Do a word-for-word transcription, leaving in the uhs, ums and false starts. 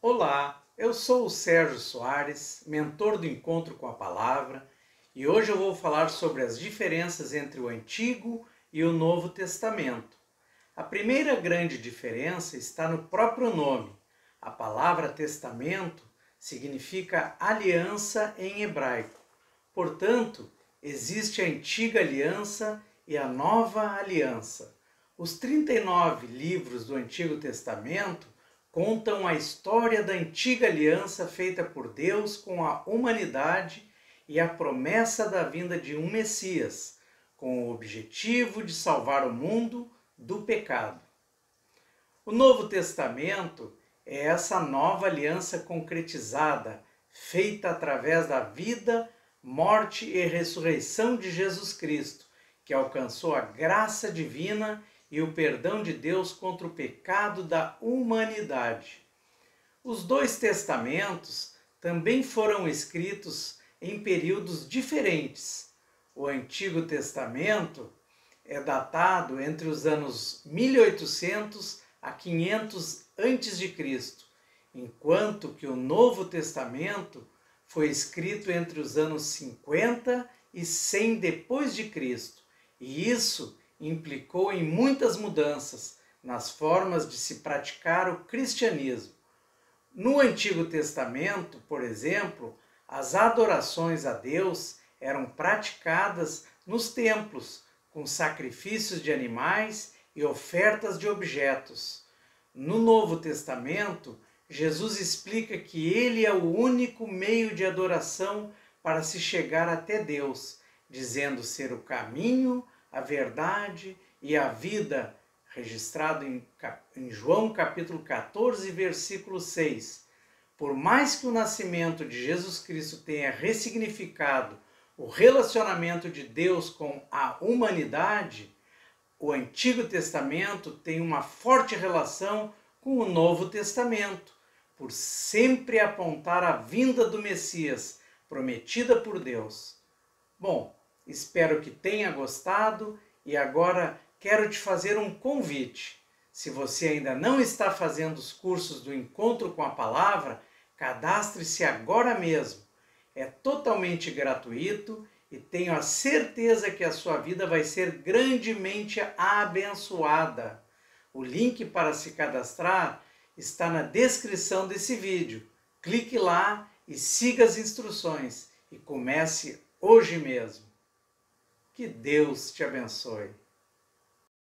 Olá, eu sou o Sérgio Soares, mentor do Encontro com a Palavra, e hoje eu vou falar sobre as diferenças entre o Antigo e o Novo Testamento. A primeira grande diferença está no próprio nome. A palavra testamento significa aliança em hebraico. Portanto, existe a antiga aliança e a nova aliança. Os trinta e nove livros do Antigo Testamento contam a história da antiga aliança feita por Deus com a humanidade e a promessa da vinda de um Messias, com o objetivo de salvar o mundo do pecado. O Novo Testamento é essa nova aliança concretizada, feita através da vida, morte e ressurreição de Jesus Cristo, que alcançou a graça divina e o perdão de Deus contra o pecado da humanidade. Os dois testamentos também foram escritos em períodos diferentes. O Antigo Testamento é datado entre os anos mil e oitocentos a quinhentos antes de Cristo, enquanto que o Novo Testamento foi escrito entre os anos cinquenta e cem depois de Cristo, e isso implicou em muitas mudanças nas formas de se praticar o cristianismo. No Antigo Testamento, por exemplo, as adorações a Deus eram praticadas nos templos, com sacrifícios de animais e ofertas de objetos. No Novo Testamento, Jesus explica que Ele é o único meio de adoração para se chegar até Deus, dizendo ser o caminho, a verdade e a vida, registrado em, em João capítulo quatorze, versículo seis. Por mais que o nascimento de Jesus Cristo tenha ressignificado o relacionamento de Deus com a humanidade, o Antigo Testamento tem uma forte relação com o Novo Testamento, por sempre apontar a vinda do Messias, prometida por Deus. Bom, espero que tenha gostado e agora quero te fazer um convite. Se você ainda não está fazendo os cursos do Encontro com a Palavra, cadastre-se agora mesmo. É totalmente gratuito e tenho a certeza que a sua vida vai ser grandemente abençoada. O link para se cadastrar está na descrição desse vídeo. Clique lá e siga as instruções e comece hoje mesmo. Que Deus te abençoe.